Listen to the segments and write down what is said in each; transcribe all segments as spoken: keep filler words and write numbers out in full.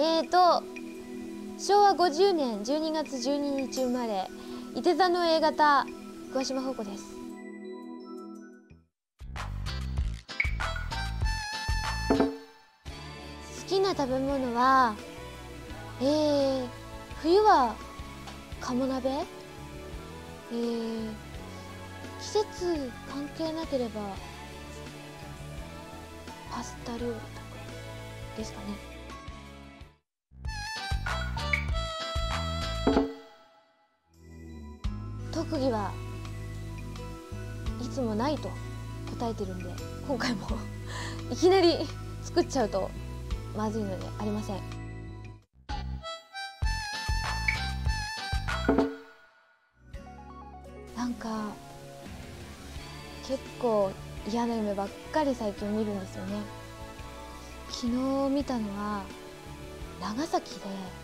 えーとしょうわごじゅうねんじゅうにがつじゅうににち生まれ、いて座の エー 型、桑島宝子です。好きな食べ物は、えー、冬は鴨鍋、えー、季節関係なければパスタ料理とかですかね。特技はいつもないと答えてるんで、今回もいきなり作っちゃうとまずいのでありません。なんか結構嫌な夢ばっかり最近見るんですよね。昨日見たのは長崎で、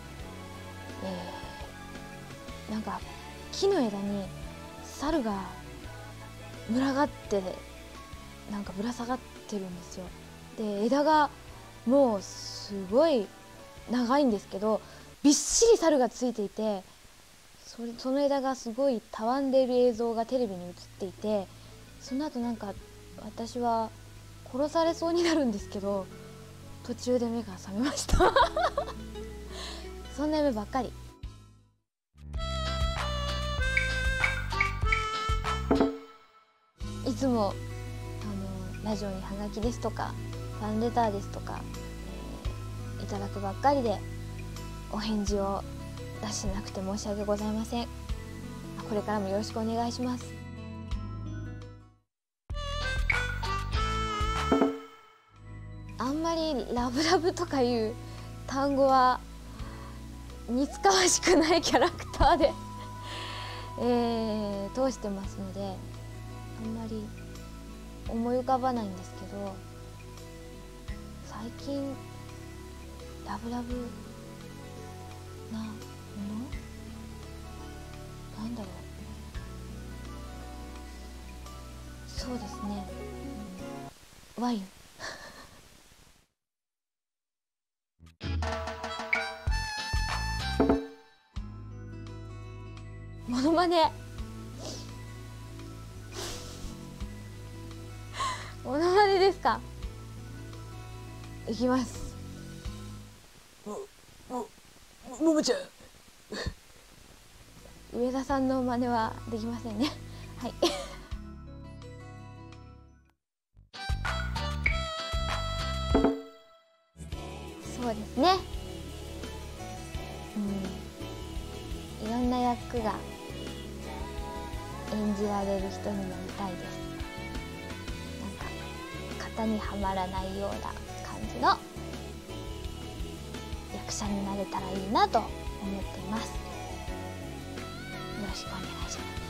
えー、なんか木の枝に猿が群がってなんかぶら下がってるんですよ。で枝がもうすごい長いんですけど、びっしり猿がついていて、それその枝がすごいたわんでいる映像がテレビに映っていて、その後なんか私は殺されそうになるんですけど、途中で目が覚めましたそんな夢ばっかり。いつもあのラジオにハガキですとかファンレターですとか、えー、いただくばっかりで、お返事を出してなくて申し訳ございません。これからもよろしくお願いします。あんまりラブラブとかいう単語は似つかわしくないキャラクターでえー、通してますので、あんまり思い浮かばないんですけど、最近ラブラブなものなんだろう。そうですね、ワインモノマネモノマネですか。いきます。 ももももちゃん上田さんの真似はできませんねはいそうですね、うん、いろんな役が演じられる人になりたいです。なんか型にはまらないような感じの役者になれたらいいなと思っています。よろしくお願いします。